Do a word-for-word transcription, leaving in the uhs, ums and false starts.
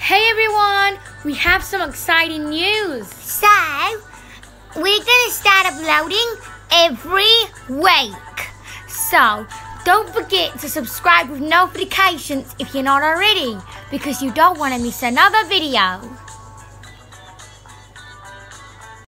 Hey everyone, we have some exciting news. So, we're going to start uploading every week. So, don't forget to subscribe with notifications if you're not already, because you don't want to miss another video.